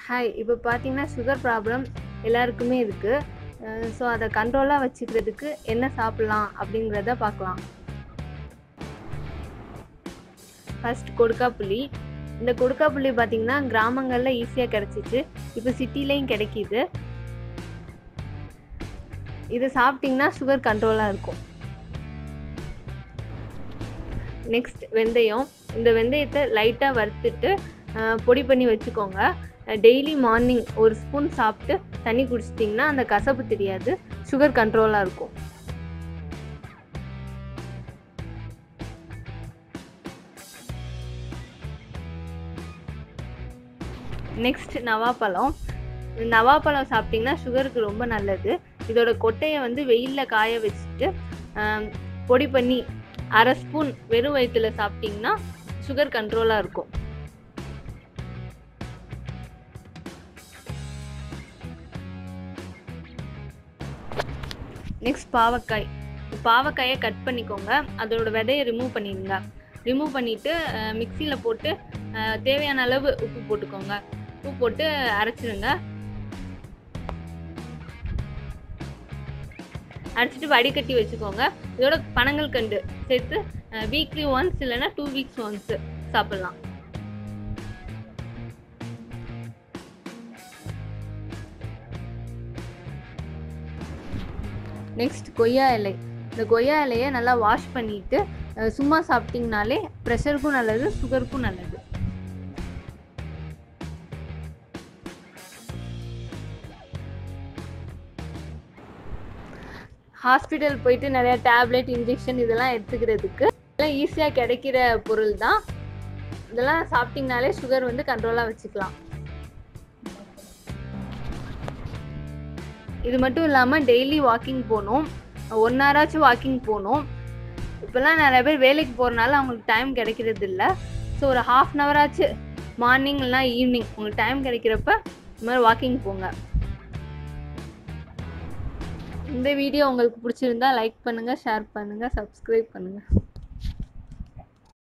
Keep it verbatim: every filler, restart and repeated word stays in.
Hi, இப்போ பார்த்தீங்கன்னா sugar problem எல்லாருக்குமே இருக்குது. ஸோ அதை கண்ட்ரோலாக வச்சுக்கிறதுக்கு என்ன சாப்பிட்லாம் அப்படிங்கிறத பார்க்கலாம். ஃபர்ஸ்ட் கொடுக்காப்புளி. இந்த கொடுக்காப்புளி பார்த்தீங்கன்னா கிராமங்களில் ஈஸியாக கிடச்சிச்சு, இப்போ சிட்டிலையும் கிடைக்கிது. இதை சாப்பிட்டிங்கன்னா சுகர் கண்ட்ரோலாக இருக்கும். நெக்ஸ்ட் வெந்தயம். இந்த வெந்தயத்தை லைட்டாக வறுத்துட்டு பொடி பண்ணி வச்சுக்கோங்க. டெய்லி மார்னிங் ஒரு ஸ்பூன் சாப்பிட்டு தண்ணி குடிச்சிட்டிங்கன்னா அந்த கசப்பு தெரியாது, சுகர் கண்ட்ரோலாக இருக்கும். நெக்ஸ்ட் நவாப்பழம். நவாப்பழம் சாப்பிட்டிங்கன்னா சுகருக்கு ரொம்ப நல்லது. இதோட கொட்டையை வந்து வெயிலில் காய வச்சுட்டு பொடி பண்ணி அரை ஸ்பூன் வெறும் வயிற்றுல சாப்பிட்டிங்கன்னா சுகர் கண்ட்ரோலாக இருக்கும். நெக்ஸ்ட் பாவக்காய். பாவக்காயை கட் பண்ணிக்கோங்க, அதோட விதையை ரிமூவ் பண்ணிடுங்க. ரிமூவ் பண்ணிவிட்டு மிக்சியில் போட்டு தேவையான அளவு உப்பு போட்டுக்கோங்க. உப்பு போட்டு அரைச்சிடுங்க. அரைச்சிட்டு வடிகட்டி வச்சுக்கோங்க. இதோட பனங்கள் கண்டு சேர்த்து வீக்லி ஒன்ஸ் இல்லைன்னா டூ வீக்ஸ் ஒன்ஸ் சாப்பிட்லாம். நெக்ஸ்ட் கொய்யா இலை. இந்த கொய்யா இலையை நல்லா வாஷ் பண்ணிவிட்டு சும்மா சாப்பிட்டிங்கனாலே ப்ரெஷருக்கும் நல்லது, சுகருக்கும் நல்லது. ஹாஸ்பிட்டல் போயிட்டு நிறைய டேப்லெட், இன்ஜெக்ஷன் இதெல்லாம் எடுத்துக்கிறதுக்கு இதெல்லாம் ஈஸியாக கிடைக்கிற பொருள் தான். இதெல்லாம் சாப்பிட்டிங்கனாலே சுகர் வந்து கண்ட்ரோலாக வச்சுக்கலாம். இது மட்டும் இல்லாமல் டெய்லி வாக்கிங் போகணும், ஒன் ஹவராச்சும் வாக்கிங் போகணும். இப்போல்லாம் நிறைய பேர் வேலைக்கு போகிறனால அவங்களுக்கு டைம் கிடைக்கிறது இல்லை. ஸோ ஒரு ஹாஃப் அன் ஹவராச்சு மார்னிங் இல்லைனா ஈவினிங் உங்களுக்கு டைம் கிடைக்கிறப்ப இந்த மாதிரி வாக்கிங் போங்க. இந்த வீடியோ உங்களுக்கு பிடிச்சிருந்தா லைக் பண்ணுங்கள், ஷேர் பண்ணுங்கள், சப்ஸ்கிரைப் பண்ணுங்கள்.